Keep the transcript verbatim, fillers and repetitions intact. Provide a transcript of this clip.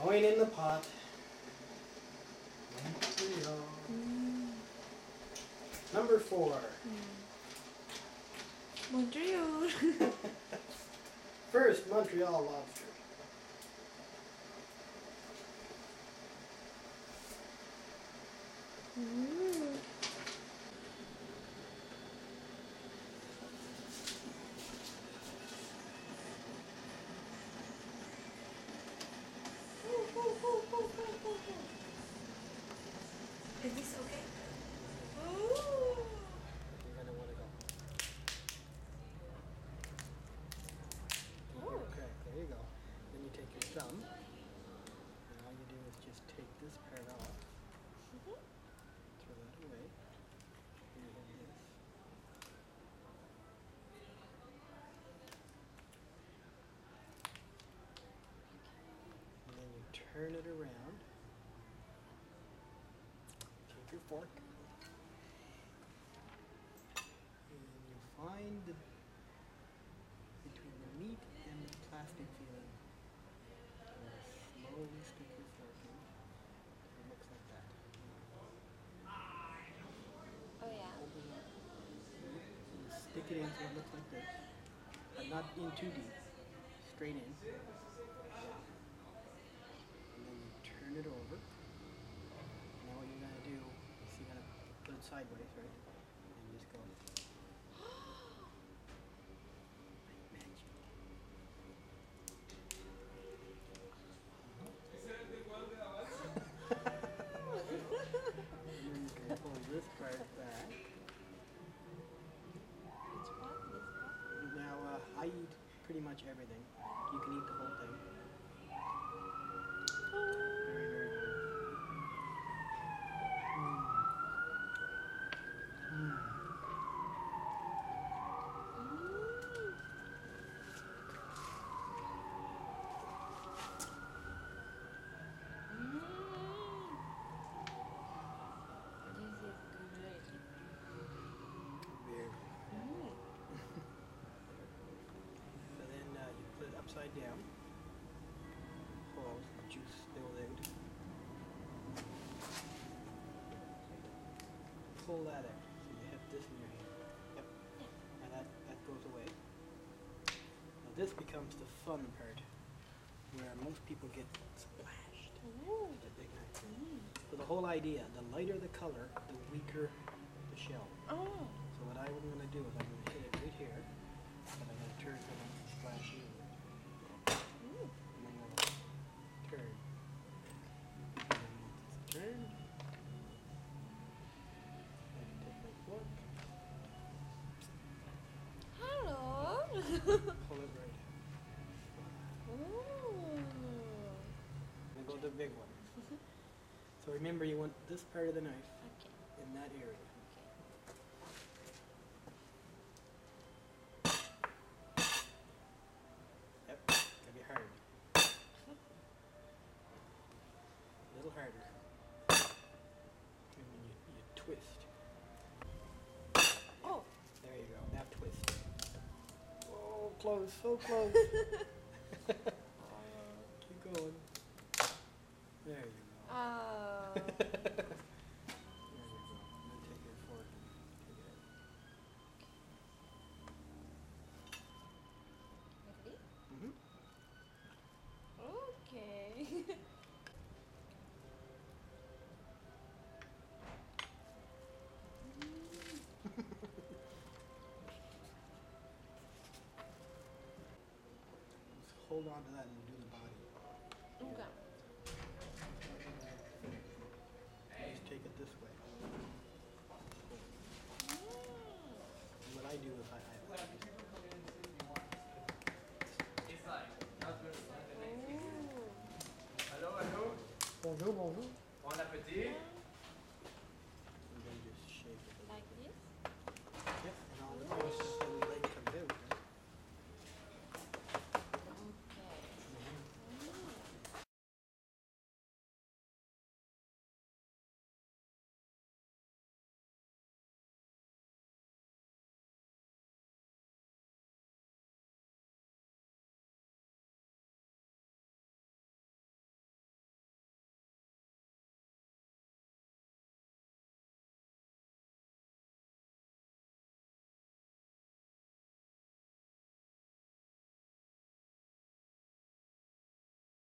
Coin in the pot. Montreal. Mm. Number four. Mm. Montreal. First, Montreal lobster. Mm. Is this okay? Ooh. You're gonna want to go. Ooh. Okay, there you go. Then you take your thumb, and all you do is just take this part off. Mhm. Throw that away. Here you have this. And then you turn it around. Take your fork. And then you find the between the meat and the plastic feeling. And you slowly stick your fork in. It looks like that. Oh yeah. Open it up. You stick it in so it looks like this. But not in too deep. Straight in. And then you turn it over. Now what you're gonna do is you're gonna put it sideways, right? And you just go like magic. And then you can pull this part back. Which part? This part? Now uh, I eat pretty much everything. You can eat the whole thing. Very, very good. Mm. Mm. Mm. This is great. Very. Mm. So then uh, you put it upside down. Pull all the juice spilled out. Pull that out. So you have this in your hand. Yep. Yeah. And that, that goes away. Now this becomes the fun part, where most people get splashed Ooh. with a big knife. Mm. So the whole idea, the lighter the color, the weaker the shell. Oh. So what I'm going to do is I'm going to hit it right here, but I'm going to turn so I don't splash you. Ooh. And then we'll turn. And then once it's turned, I can take my fork, Hello. pull it right out. Ooh. And go to the big one. So remember, you want this part of the knife Okay. in that area. Yep, gotta be hard. A little harder. And then you, you twist. Oh. There you go, now twist. Oh, close, so close. Keep going. There you go. Oh. There you go. Now take your fork and take it out. Ready? Mm-hmm. Okay. Just hold on to that and do the body. Okay. Just take it this way. Mm. And what I do is I, I Ooh. Allô, allô? Bonjour, bonjour. Bon appétit.